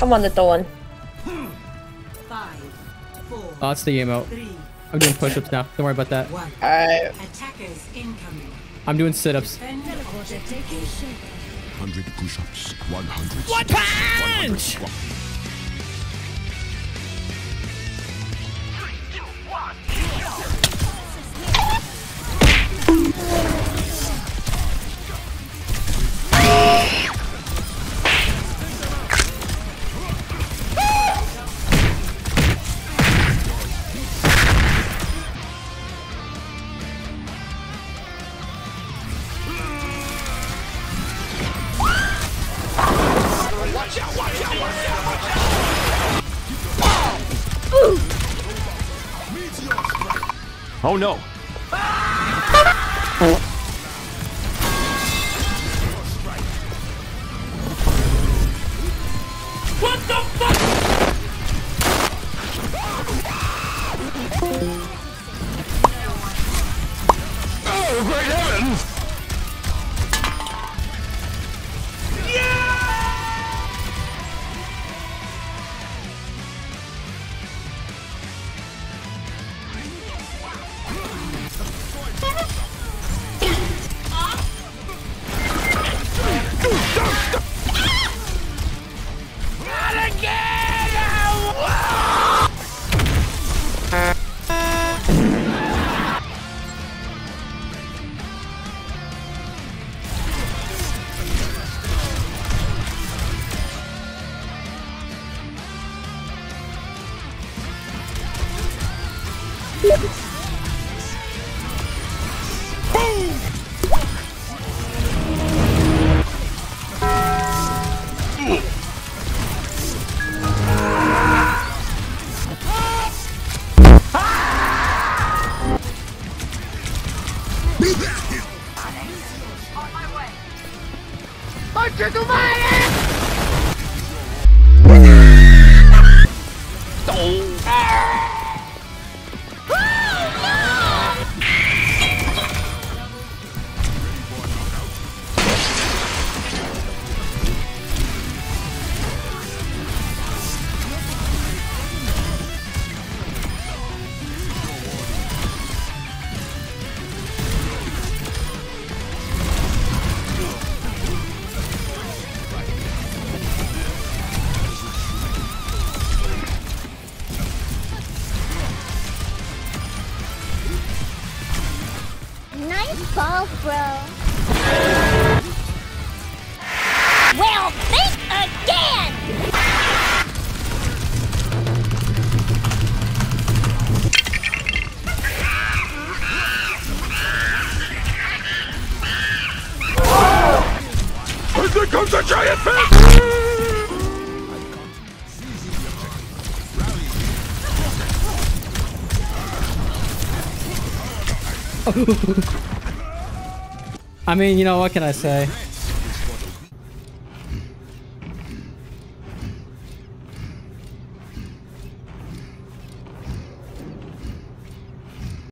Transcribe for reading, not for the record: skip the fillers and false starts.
Come on, little one. Oh, it's the emote. I'm doing push-ups now. Don't worry about that. Alright. Attackers incoming. I'm doing sit-ups. 100 push-ups, 100 One punch! Oh no! What the fuck? Oh, great heavens! Nice ball, bro. Well, think again! And there comes a giant fish! I mean, you know, what can I say?